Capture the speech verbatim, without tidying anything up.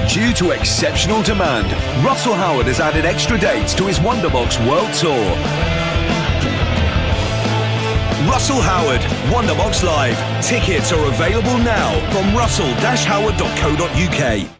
Due to exceptional demand, Russell Howard has added extra dates to his Wonderbox World Tour. Russell Howard, Wonderbox Live. Tickets are available now from russell dash howard dot co dot U K.